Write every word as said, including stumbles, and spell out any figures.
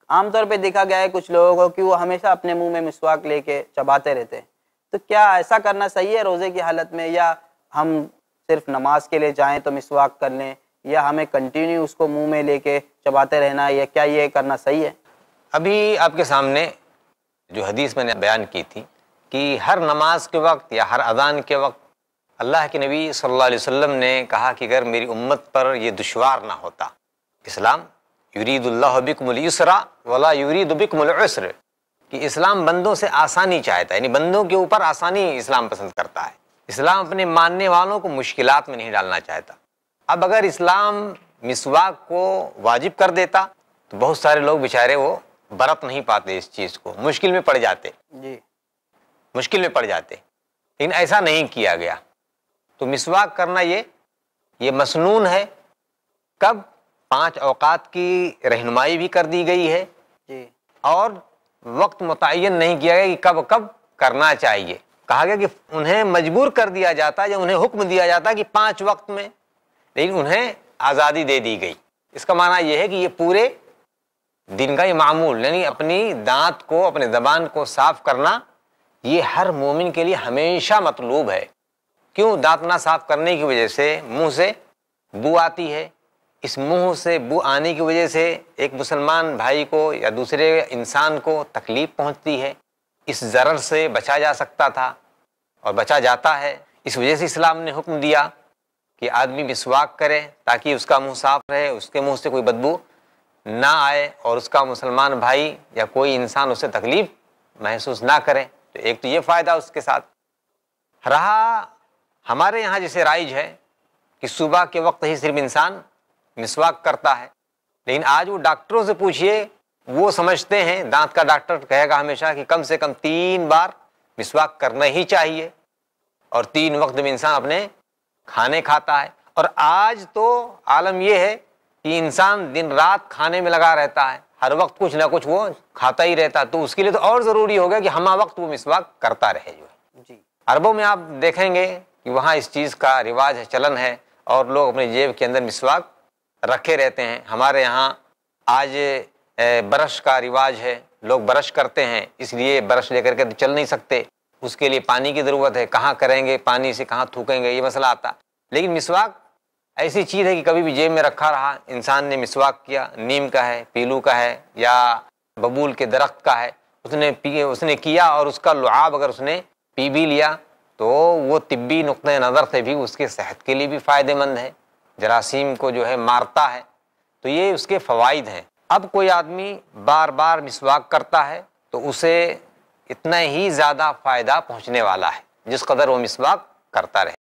عام طور پہ دیکھا گیا ہے کچھ لوگوں کو کہ وہ ہمیشہ اپنے منہ میں مسواک لے کے چباتے رہتے ہیں، تو کیا ایسا کرنا صحیح ہے روزے کی حالت میں، یا ہم صرف نماز کے لیے جائیں تو مسواک کر لیں، یا ہمیں کنٹینیو اس کو منہ میں لے کے چباتے رہنا ہے، یا کیا یہ کرنا صحیح ہے؟ ابھی آپ کے سامنے جو حدیث میں نے بیان کی تھی کہ ہر نماز کے وقت یا ہر اذان کے وقت اللہ کے نبی صلی اللہ علیہ وسلم نے کہا کہ اگر میری امت پر یہ دشوار نہ ہوتا، اسلام یرید اللہ بکم اليسر ولا یرید بکم العسر، کہ اسلام بندوں سے آسانی چاہتا ہے، یعنی بندوں کے اوپر آسانی اسلام پسند کرتا ہے، اسلام اپنے ماننے والوں کو مشکلات میں نہیں ڈالنا چاہتا۔ اب اگر اسلام مسواک کو واجب کر دیتا تو بہت سارے لوگ بیچارے وہ برت نہیں پاتے، اس چیز کو مشکل میں پڑ جاتے جی مشکل میں پڑ جاتے لیکن ایسا نہیں کیا گیا۔ تو مسواک کرنا یہ یہ مسنون ہے۔ کب؟ پانچ اوقات کی رہنمائی بھی کر دی گئی ہے، جی اور وقت متعین نہیں کیا گیا کہ کب کب کرنا چاہیے۔ کہا گیا کہ انہیں مجبور کر دیا جاتا ہے، یا انہیں حکم دیا جاتا ہے کہ پانچ وقت میں، لیکن انہیں آزادی دے دی گئی۔ اس کا معنی یہ ہے کہ یہ پورے دن کا یہ معمول، یعنی اپنی دانت کو، اپنے زبان کو صاف کرنا، یہ ہر مومن کے لیے ہمیشہ مطلوب ہے۔ کیوں؟ دانت نہ صاف کرنے کی وجہ سے منہ سے بو آتی ہے، اس منہ سے بو آنے کی وجہ سے ایک مسلمان بھائی کو یا دوسرے انسان کو تکلیف پہنچتی ہے، اس ضرر سے بچا جا سکتا تھا اور بچا جاتا ہے۔ اس وجہ سے اسلام نے حکم دیا کہ آدمی مسواک کرے تاکہ اس کا منہ صاف رہے، اس کے منہ سے کوئی بدبو نہ آئے، اور اس کا مسلمان بھائی یا کوئی انسان اسے تکلیف محسوس نہ کرے۔ تو ایک تو یہ فائدہ اس کے ساتھ رہا۔ ہمارے یہاں جیسے رائج ہے کہ صبح کے وقت ہی صرف انسان مسواک کرتا ہے، لیکن آج وہ ڈاکٹروں سے پوچھئے، وہ سمجھتے ہیں، دانت کا ڈاکٹر کہے گا ہمیشہ کہ کم سے کم تین بار مسواک کرنا ہی چاہیے، اور تین وقت میں انسان اپنے کھانے کھاتا ہے۔ اور آج تو عالم یہ ہے کہ انسان دن رات کھانے میں لگا رہتا ہے، ہر وقت کچھ نہ کچھ وہ کھاتا ہی رہتا، تو اس کے لیے تو اور ضروری ہو گیا کہ ہمہ وقت وہ مسواک کرتا رہے۔ جو ہے جی عربوں میں آپ دیکھیں گے کہ وہاں اس چیز کا رواج ہے، چلن ہے، اور لوگ اپنے جیب کے اندر مسواک رکھے رہتے ہیں۔ ہمارے یہاں آج برش کا رواج ہے، لوگ برش کرتے ہیں، اس لیے برش لے کر کے چل نہیں سکتے، اس کے لیے پانی کی ضرورت ہے، کہاں کریں گے، پانی سے کہاں تھوکیں گے، یہ مسئلہ آتا۔ لیکن مسواک ایسی چیز ہے کہ کبھی بھی جیب میں رکھا رہا، انسان نے مسواک کیا، نیم کا ہے، پیلو کا ہے، یا ببول کے درخت کا ہے، اس نے پی اس نے کیا، اور اس کا لعاب اگر اس نے پی بھی لیا تو وہ طبی نقطۂ نظر سے بھی اس کے صحت کے لیے بھی فائدہ مند ہے، جراثیم کو جو ہے مارتا ہے، تو یہ اس کے فوائد ہیں۔ اب کوئی آدمی بار بار مسواک کرتا ہے تو اسے اتنا ہی زیادہ فائدہ پہنچنے والا ہے جس قدر وہ مسواک کرتا رہے۔